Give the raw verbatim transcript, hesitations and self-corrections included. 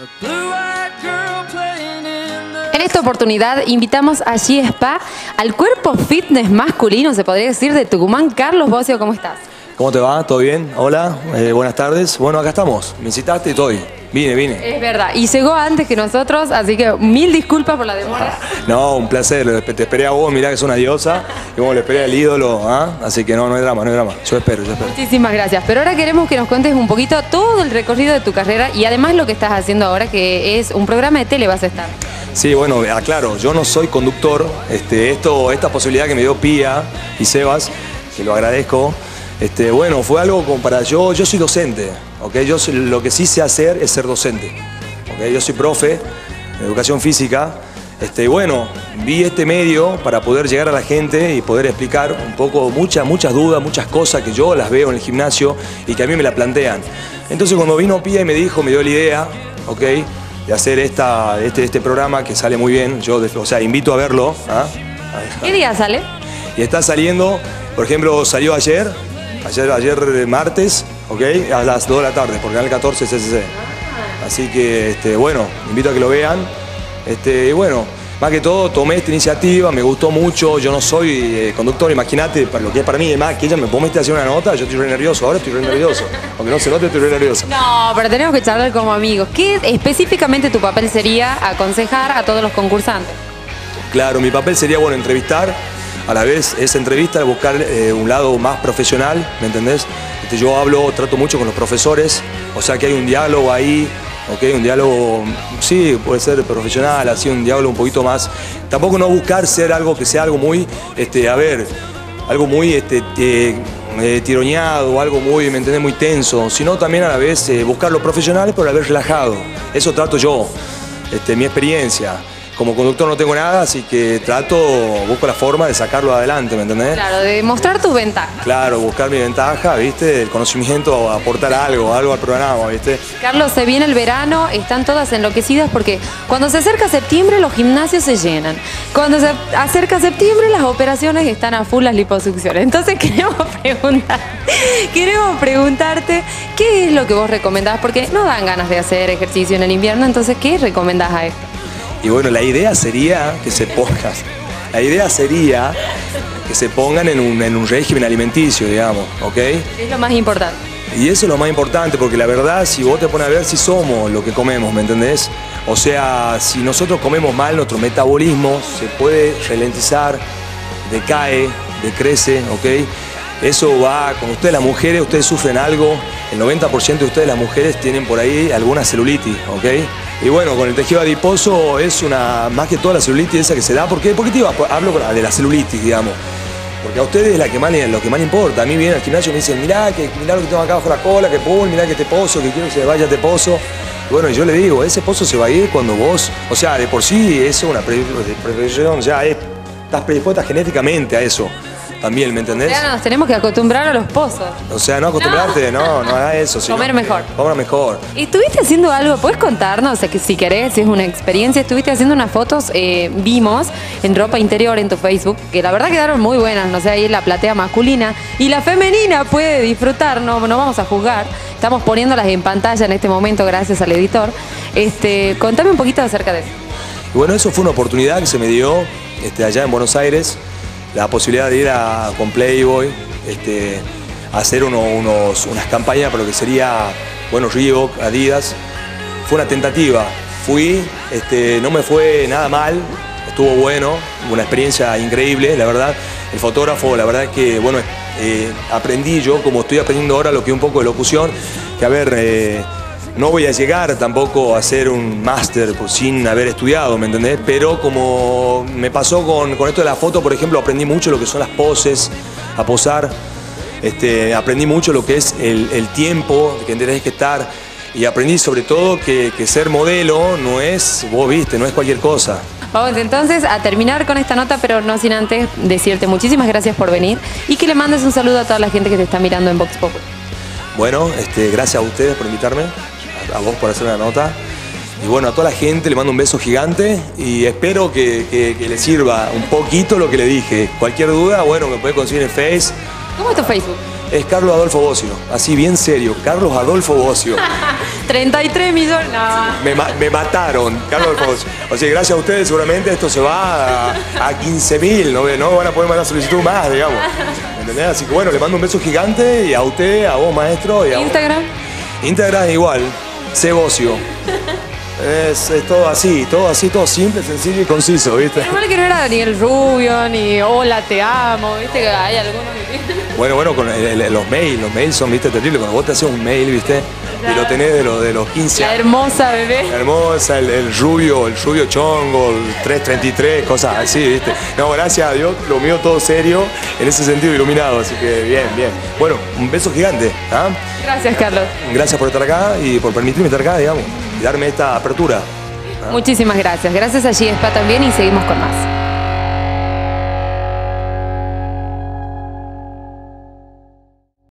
En esta oportunidad invitamos a G-Spa, al cuerpo fitness masculino, se podría decir, de Tucumán. Carlos Bocio, ¿cómo estás? ¿Cómo te va? ¿Todo bien? Hola, eh, buenas tardes. Bueno, acá estamos. Me citaste y estoy. Vine, vine. Es verdad, y llegó antes que nosotros, así que mil disculpas por la demora. No, un placer. Te esperé a vos, mirá que es una diosa. Y como le esperé al ídolo, ¿ah? Así que no, no hay drama, no hay drama. Yo espero, yo espero. Muchísimas gracias. Pero ahora queremos que nos cuentes un poquito todo el recorrido de tu carrera y además lo que estás haciendo ahora, que es un programa de tele, vas a estar. Sí, bueno, aclaro, yo no soy conductor. Este, esto, esta posibilidad que me dio Pía y Sebas, que lo agradezco. Este, bueno, fue algo como para yo, yo soy docente, ¿ok? Yo soy, lo que sí sé hacer es ser docente, ¿ok? Yo soy profe de educación física, este, y bueno, vi este medio para poder llegar a la gente y poder explicar un poco, muchas, muchas dudas, muchas cosas que yo las veo en el gimnasio y que a mí me la plantean. Entonces cuando vino Pía y me dijo, me dio la idea, ¿ok? De hacer esta, este, este programa que sale muy bien, yo, o sea, invito a verlo. ¿Ah? ¿Qué día sale? Y está saliendo, por ejemplo, salió ayer, Ayer, ayer martes, ¿ok? A las dos de la tarde, por Canal catorce C C C. Así que, este, bueno, invito a que lo vean. Este, y bueno, más que todo, tomé esta iniciativa, me gustó mucho. Yo no soy eh, conductor, imagínate, para lo que es para mí, además que ella me pomiste a hacer una nota, yo estoy re nervioso, ahora estoy re nervioso. Aunque no se note, estoy re nervioso. No, pero tenemos que charlar como amigos. ¿Qué específicamente tu papel sería aconsejar a todos los concursantes? Claro, mi papel sería, bueno, entrevistar. A la vez, esa entrevista, buscar eh, un lado más profesional, ¿me entendés? Este, yo hablo, trato mucho con los profesores, o sea que hay un diálogo ahí, ¿ok? Un diálogo, sí, puede ser profesional, así un diálogo un poquito más. Tampoco no buscar ser algo que sea algo muy, este, a ver, algo muy este, eh, eh, tironeado, algo muy, ¿me entendés? Muy tenso, sino también a la vez eh, buscar lo profesional, pero a la vez relajado. Eso trato yo, este, mi experiencia. Como conductor no tengo nada, así que trato, busco la forma de sacarlo adelante, ¿me entendés? Claro, de mostrar tus ventajas. Claro, buscar mi ventaja, ¿viste? El conocimiento, aportar algo, algo al programa, ¿viste? Carlos, se viene el verano, están todas enloquecidas porque cuando se acerca septiembre los gimnasios se llenan. Cuando se acerca septiembre las operaciones están a full, las liposucciones. Entonces queremos preguntar, queremos preguntarte qué es lo que vos recomendás, porque no dan ganas de hacer ejercicio en el invierno, entonces ¿qué recomendás a esto? Y bueno, la idea sería que se pongan, la idea sería que se pongan en un, en un régimen alimenticio, digamos, ¿ok? Es lo más importante. Y eso es lo más importante, porque la verdad, si vos te pones a ver si somos lo que comemos, ¿me entendés? O sea, si nosotros comemos mal, nuestro metabolismo se puede ralentizar, decae, decrece, ¿ok? Eso va, con ustedes las mujeres, ustedes sufren algo, el noventa por ciento de ustedes las mujeres tienen por ahí alguna celulitis, ¿ok? Y bueno, con el tejido adiposo es una, más que toda la celulitis esa que se da, ¿por qué? Porque te digo, hablo de la celulitis, digamos. Porque a ustedes es la que más, lo que más importa. A mí vienen al gimnasio y me dicen, mirá, que, mirá lo que tengo acá bajo la cola, que pum, mirá que este pozo, que quiero que se vaya este pozo. Y bueno, yo le digo, ese pozo se va a ir cuando vos, o sea, de por sí eso es una predisposición, ya es, estás predispuesta genéticamente a eso. También, ¿me entendés? Ya nos tenemos que acostumbrar a los pozos. O sea, no acostumbrarte, no, no, no hagas eso. Sino comer mejor. Comer mejor. ¿Y estuviste haciendo algo? ¿Puedes contarnos? O sea, que si querés, si es una experiencia, estuviste haciendo unas fotos, eh, vimos en ropa interior en tu Facebook, que la verdad quedaron muy buenas, no sé, ahí la platea masculina y la femenina puede disfrutar, no, no vamos a juzgar. Estamos poniéndolas en pantalla en este momento gracias al editor. Este, contame un poquito acerca de eso. Y bueno, eso fue una oportunidad que se me dio este, allá en Buenos Aires. La posibilidad de ir a, con Playboy, este, a hacer uno, unos, unas campañas para lo que sería, bueno, Reebok, Adidas. Fue una tentativa. Fui, este, no me fue nada mal, estuvo bueno, una experiencia increíble, la verdad. El fotógrafo, la verdad es que, bueno, eh, aprendí yo, como estoy aprendiendo ahora, lo que es un poco de locución, que a ver, eh, no voy a llegar tampoco a hacer un máster sin haber estudiado, ¿me entendés? Pero como me pasó con, con esto de la foto, por ejemplo, aprendí mucho lo que son las poses, a posar. Este, aprendí mucho lo que es el, el tiempo que tenés que estar. Y aprendí sobre todo que, que ser modelo no es, vos viste, no es cualquier cosa. Vamos entonces a terminar con esta nota, pero no sin antes decirte muchísimas gracias por venir y que le mandes un saludo a toda la gente que te está mirando en Vox Populi. Bueno, este, gracias a ustedes por invitarme. A vos por hacer una nota. Y bueno, a toda la gente le mando un beso gigante y espero que, que, que le sirva un poquito lo que le dije. Cualquier duda, bueno, me puede conseguir en Face. ¿Cómo es tu Facebook? Es Carlos Adolfo Bossio, así bien serio, Carlos Adolfo Bossio. treinta y tres millones, no. Me, ma me mataron, Carlos Adolfo Bossio. O sea, gracias a ustedes seguramente esto se va a, a quince mil, ¿no? No van a poder mandar solicitud más, digamos. ¿Entendés? Así que bueno, le mando un beso gigante y a usted, a vos maestro. Y a Instagram. Vos. Instagram igual, C Bossio. Es, es todo así, todo así, todo simple, sencillo y conciso, ¿viste? Normal que no era ni el rubio, ni hola, te amo, ¿viste? Que hay algunos que... Bueno, bueno, con el, el, los mails, los mails son, ¿viste? Terribles. Cuando vos te haces un mail, ¿viste? Y lo tenés de, lo, de los quince La años. hermosa bebé. La hermosa, el, el rubio, el rubio chongo, el tres treinta y tres, cosas así, ¿viste? No, gracias a Dios, lo mío todo serio, en ese sentido iluminado, así que bien, bien. Bueno, un beso gigante, ¿ah? Gracias, Carlos. Gracias por estar acá y por permitirme estar acá, digamos, y darme esta apertura. ¿Ah? Muchísimas gracias. Gracias a Giespa también y seguimos con más.